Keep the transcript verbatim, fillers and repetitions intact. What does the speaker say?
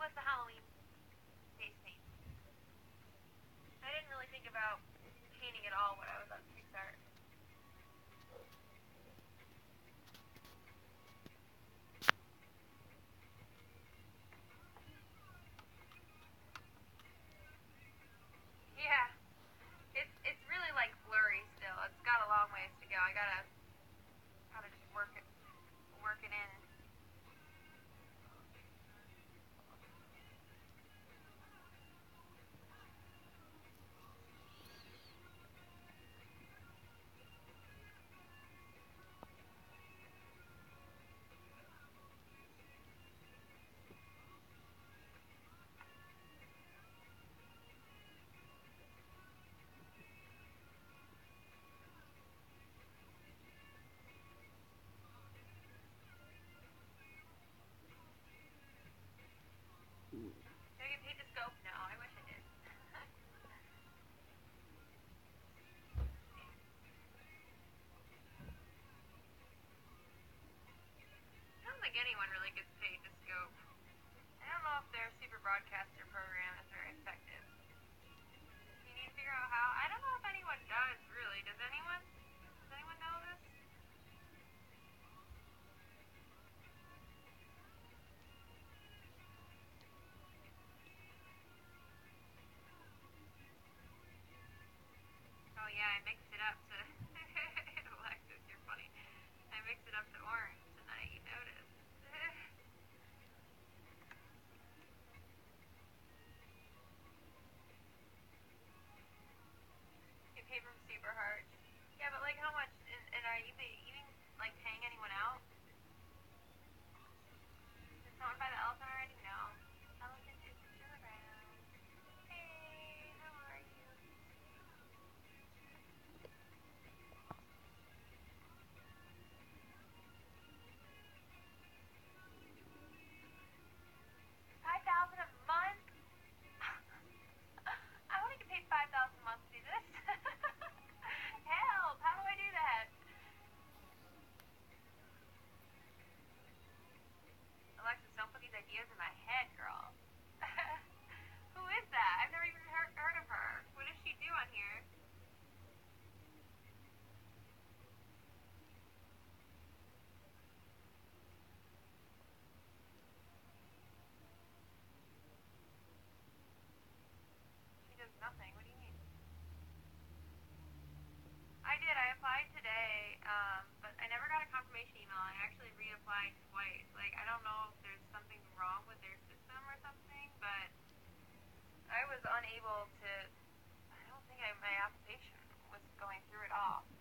was the Halloween face paint. I didn't really think about painting at all when I was on Pixar. Yeah, it's it's really like blurry still. It's got a long ways to go. I gotta gotta just work it work it in. Did I get paid to scope? No, I wish I did. I don't think anyone really gets paid to scope. I don't know if their super broadcaster program is very effective. You need to figure out how. I don't know if anyone does, really. Does anyone? Does anyone know this? Oh yeah, I mixed it up to Alexis, you're funny. I mixed it up to orange tonight, you noticed. Get paid from Super Hard. Yeah, but like how much? And, and are you even like paying anyone out? Did someone buy the elephant already? No. Elephant is still around. Hey, how are you? Five thousand a month? I want to get paid five thousand a month to do this. Help! How do I do that? Alexis, don't put these ideas in my head, girl. Who is that? I've never even heard, heard of her. What does she do on here? She does nothing. What do you mean? I did. I applied today, um, but I never got a confirmation email. I actually reapplied twice. Like, I don't know if there's something wrong with their system or something, but I was unable to. I don't think I, my application was going through at all.